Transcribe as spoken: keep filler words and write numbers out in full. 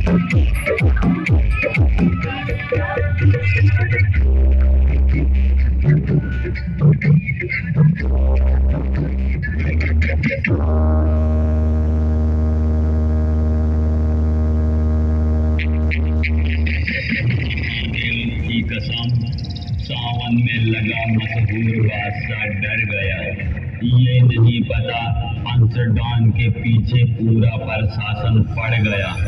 की कसम, सावन में लगा मशहूर बादशाह डर गया। ये नहीं पता अंसरडान के पीछे पूरा प्रशासन पड़ गया।